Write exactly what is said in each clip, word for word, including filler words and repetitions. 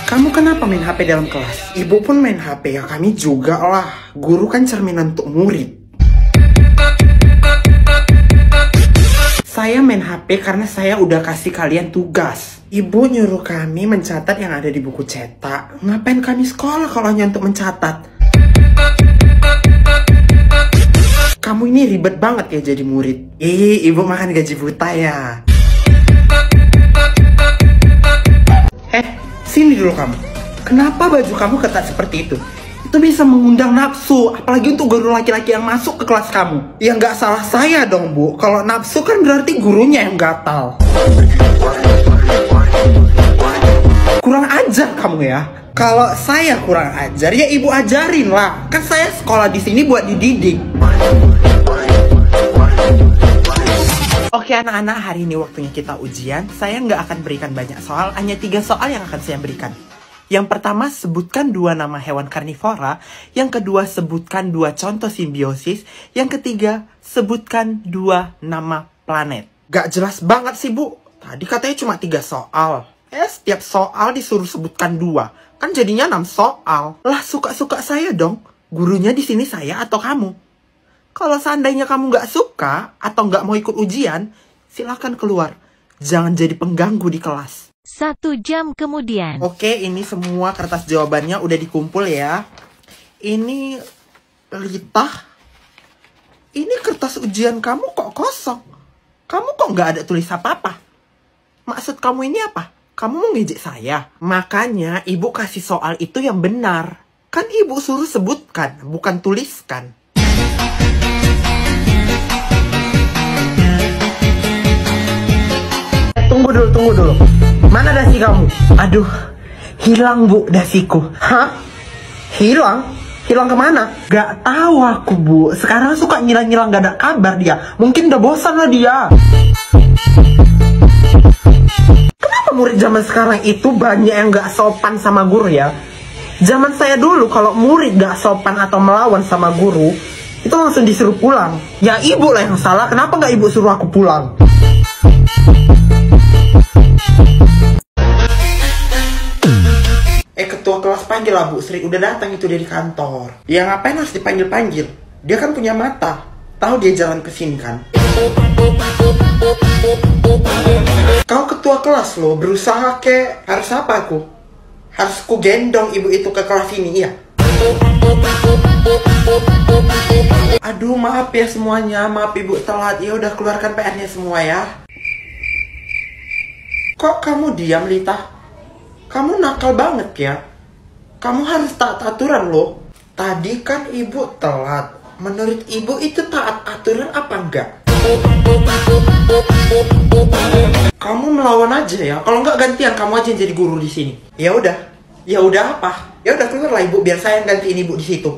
Kamu kenapa main H P dalam kelas? Ibu pun main H P, ya kami juga lah. Guru kan cerminan untuk murid. Saya main H P karena saya udah kasih kalian tugas. Ibu nyuruh kami mencatat yang ada di buku cetak. Ngapain kami sekolah kalau hanya untuk mencatat? Kamu ini ribet banget ya jadi murid. Ih, ibu makan gaji buta ya. Eh, sini dulu kamu. Kenapa baju kamu ketat seperti itu? Itu bisa mengundang nafsu, apalagi untuk guru laki-laki yang masuk ke kelas kamu. Ya nggak salah saya dong, Bu. Kalau nafsu kan berarti gurunya yang gatal. Kurang ajar kamu ya. Kalau saya kurang ajar, ya ibu ajarin lah. Kan saya sekolah di sini buat dididik. Oke anak-anak, hari ini waktunya kita ujian. Saya nggak akan berikan banyak soal, hanya tiga soal yang akan saya berikan. Yang pertama, sebutkan dua nama hewan karnivora. Yang kedua, sebutkan dua contoh simbiosis. Yang ketiga, sebutkan dua nama planet. Gak jelas banget sih, Bu. Tadi katanya cuma tiga soal. Eh, setiap soal disuruh sebutkan dua. Kan jadinya enam soal. Lah, suka-suka saya dong. Gurunya di sini saya atau kamu? Kalau seandainya kamu gak suka atau gak mau ikut ujian, silahkan keluar. Jangan jadi pengganggu di kelas. Satu jam kemudian. Oke, ini semua kertas jawabannya udah dikumpul ya. Ini Lita. Ini kertas ujian kamu kok kosong. Kamu kok nggak ada tulis apa-apa? Maksud kamu ini apa? Kamu mau ngejek saya? Makanya ibu kasih soal itu yang benar. Kan ibu suruh sebutkan, bukan tuliskan. Tunggu dulu, tunggu dulu. Mana dasi kamu? Aduh, hilang Bu dasiku. Hah? Hilang? Hilang kemana? Gak tahu aku Bu. Sekarang suka ngilang-ngilang gak ada kabar dia. Mungkin udah bosan lah dia. Kenapa murid zaman sekarang itu banyak yang gak sopan sama guru ya? Zaman saya dulu kalau murid gak sopan atau melawan sama guru, itu langsung disuruh pulang. Ya ibu lah yang salah. Kenapa gak ibu suruh aku pulang? Eh, ketua kelas panggil lah Bu Sri, udah datang itu dari kantor. Ya ngapain harus dipanggil-panggil? Dia kan punya mata. Tahu dia jalan ke sini kan? Kau ketua kelas loh, berusaha ke. Harus apa aku? Harus ku gendong ibu itu ke kelas ini, iya? Aduh, maaf ya semuanya. Maaf ibu telat. Ya udah, keluarkan P R-nya semua ya. Kok kamu diam, Lita? Kamu nakal banget ya. Kamu harus taat aturan loh. Tadi kan ibu telat. Menurut ibu itu taat aturan apa enggak? Kamu melawan aja ya. Kalau enggak gantian kamu aja yang jadi guru di sini. Ya udah. Ya udah apa? Ya udah keluarlah ibu biar saya yang gantiin ibu di situ.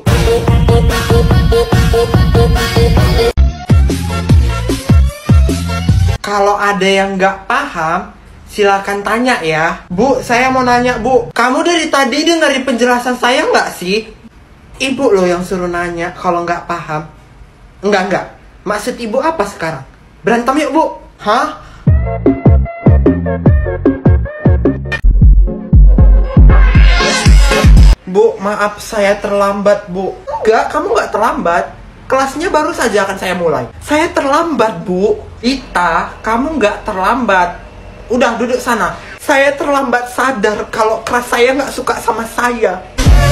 Kalau ada yang nggak paham, silakan tanya ya. Bu, saya mau nanya Bu. Kamu dari tadi dengerin penjelasan saya nggak sih? Ibu loh yang suruh nanya kalau nggak paham. Enggak, enggak. Maksud ibu apa sekarang? Berantem yuk Bu. Hah? Bu, maaf saya terlambat Bu. Enggak, kamu nggak terlambat. Kelasnya baru saja akan saya mulai. Saya terlambat Bu. Lita, kamu nggak terlambat. Udah duduk sana. Saya terlambat sadar kalau kelas saya nggak suka sama saya.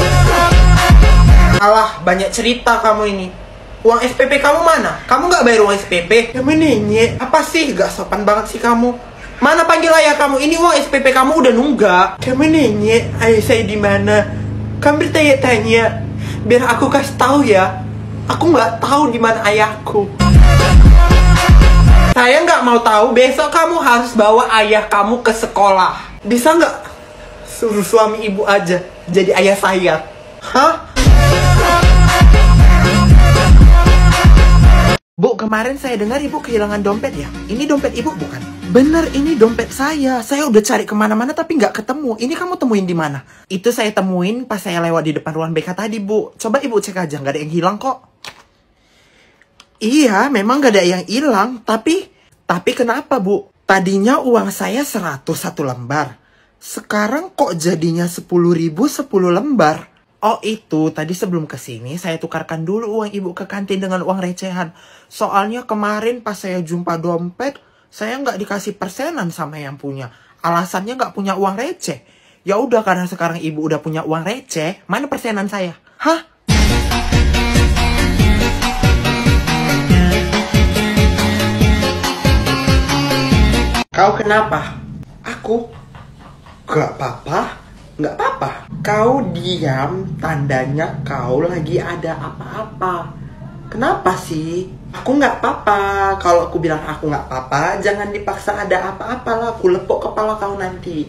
Alah, banyak cerita kamu ini. Uang S P P kamu mana? Kamu nggak bayar uang S P P? Ya menenye, apa sih? Gak sopan banget sih kamu. Mana panggil ayah kamu? Ini uang S P P kamu udah nunggak. Ya menenye, ayah saya di mana? Kamu bertanya-tanya, biar aku kasih tahu ya. Aku nggak tahu di mana ayahku. Saya nggak mau tahu. Besok kamu harus bawa ayah kamu ke sekolah. Bisa nggak? Suruh suami ibu aja jadi ayah saya. Hah? Bu, kemarin saya dengar ibu kehilangan dompet ya? Ini dompet ibu bukan? Bener, ini dompet saya. Saya udah cari kemana-mana tapi nggak ketemu. Ini kamu temuin di mana? Itu saya temuin pas saya lewat di depan ruang B K tadi, Bu. Coba ibu cek aja, nggak ada yang hilang kok. Iya, memang nggak ada yang hilang. Tapi, tapi kenapa Bu? Tadinya uang saya seratus satu lembar. Sekarang kok jadinya sepuluh ribu sepuluh lembar? Oh itu, tadi sebelum kesini saya tukarkan dulu uang ibu ke kantin dengan uang recehan. Soalnya kemarin pas saya jumpa dompet, saya nggak dikasih persenan sama yang punya. Alasannya nggak punya uang receh. Ya udah, karena sekarang ibu udah punya uang receh, mana persenan saya? Hah? Kau kenapa? Aku? Gak apa-apa. Gak apa-apa. Kau diam, tandanya kau lagi ada apa-apa. Kenapa sih? Aku gak apa-apa. Kalau aku bilang aku gak apa-apa, jangan dipaksa ada apa-apa lah. Aku lepok kepala kau nanti.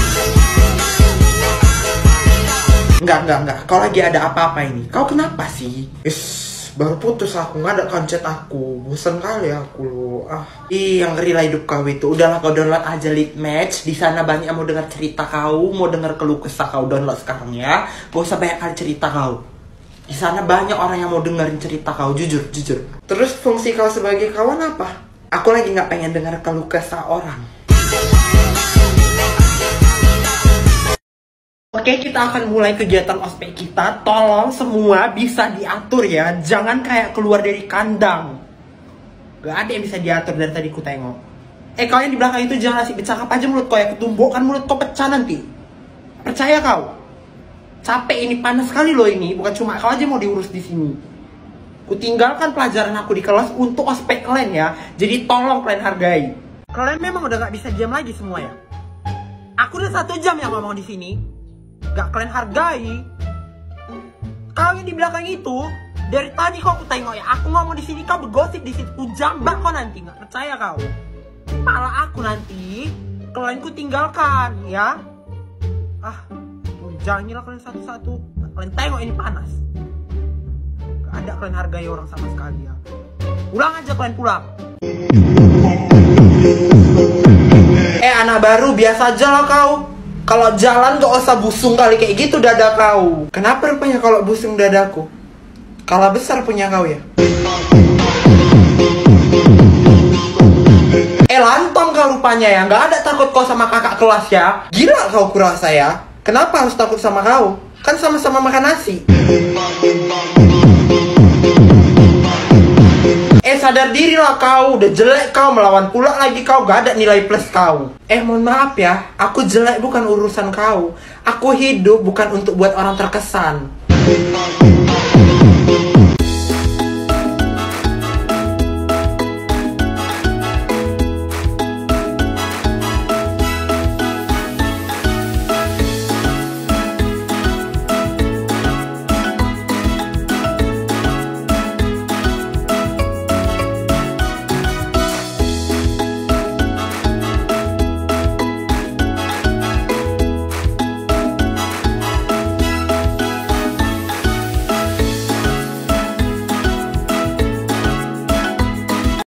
Enggak, enggak, enggak. Kau lagi ada apa-apa ini. Kau kenapa sih? Ish, baru putus aku, nggak ada koncet aku. Bosan kali aku loh. Ah, ih, yang ngeri lah hidup kau itu. Udahlah, kau download aja Lead Match. Di sana banyak mau dengar cerita kau, mau dengar keluh kesah kau. Download sekarang ya. Gak usah banyak kali cerita kau. Di sana banyak orang yang mau dengerin cerita kau. Jujur, jujur. Terus fungsi kau sebagai kawan apa? Aku lagi nggak pengen dengar keluh kesah orang. Oke, kita akan mulai kegiatan ospek kita. Tolong semua bisa diatur ya. Jangan kayak keluar dari kandang. Gak ada yang bisa diatur dari tadi ku tengok. Eh, kau yang di belakang itu jangan asik bercakap aja, mulut kau ya ketumbuk kan, mulut kau pecah nanti. Percaya kau? Capek ini, panas sekali loh ini. Bukan cuma kau aja mau diurus di sini. Ku tinggalkan pelajaran aku di kelas untuk ospek kalian ya. Jadi tolong kalian hargai. Kalian memang udah gak bisa diam lagi semua ya. Aku udah satu jam yang ngomong di sini. Gak kalian hargai. Kau yang di belakang itu, dari tadi kau aku tengok ya, aku ngomong di sini kau bergosip di situ, ku jambak kau nanti, nggak percaya kau? Pala aku nanti, kalian ku tinggalkan ya. Ah, janganlah kalian satu-satu. Kalian tengok ini panas. Gak ada kalian hargai orang sama sekali ya. Pulang aja kalian pulang. Eh anak baru, biasa aja lah kau. Kalau jalan gak usah busung kali kayak gitu dada kau. Kenapa rupanya kalau busung dadaku? Kala besar punya kau ya? Eh lantong kau rupanya ya. Gak ada takut kau sama kakak kelas ya. Gila kau kurasa ya. Kenapa harus takut sama kau? Kan sama-sama makan nasi. Eh sadar diri lah kau, udah jelek kau, melawan pula lagi kau, gak ada nilai plus kau. Eh mohon maaf ya, aku jelek bukan urusan kau. Aku hidup bukan untuk buat orang terkesan.